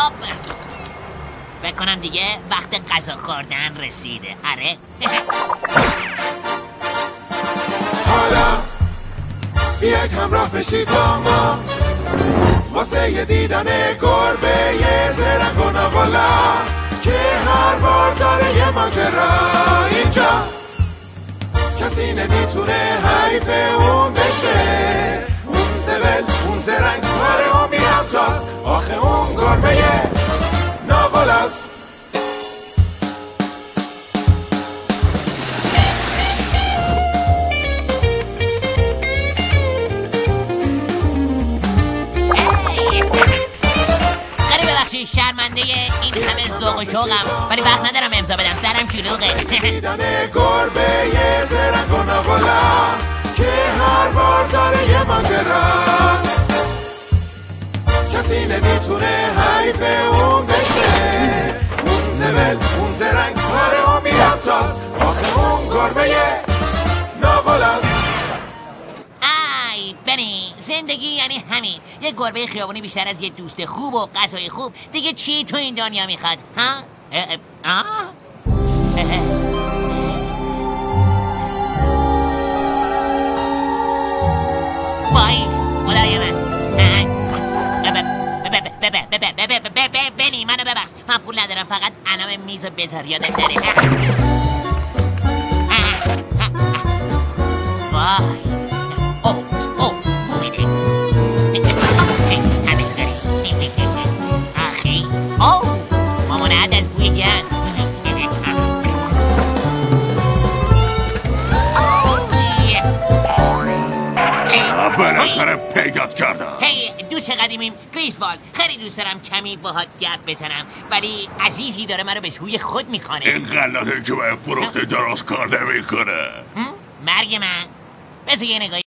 خب فکر کنم دیگه وقت غذا خوردن رسیده. آره حالا بیاید همراه بشید با ما واسه یه دیدن گربه یه زرنگ و ناقلا که هر بار داره یه ماجرا. اینجا کسی نمیتونه حریف اون بشه. اون زبل اون زرنگ کاره و میرمتاست. آخه اون گربه ناقلاست. شرمنده این همه ذوق و شوقم ولی وقت ندارم امضا بدم سرم شلوغه. دیدن گربه یه زرنگ و ناقلا که هر بار داره یه ماجرا. کسی نمیتونه حریف اون بشه. اون زبل اون زرنگ کاره و میرمتاست. آخه اون گربه ناقلاست. بنی زندگی یعنی همین. یه گربه خیابونی بیشتر از یه دوست خوب و غذای خوب دیگه چی تو این دنیا میخواد ها؟ وای خدای من. بنی منو ببخش من پول ندارم فقط علم میزو بذار یادت داره. وای بالاخره پیدات کردم. هی دوست قدیمیم گریسوالد خیلی دوست دارم کمی باهات گپ بزنم ولی عزیزی داره منو به سوی خود میخوانه. این غلطه که به فروخته درست کار نمیکنه. مرگ من. بذار یه نگاهی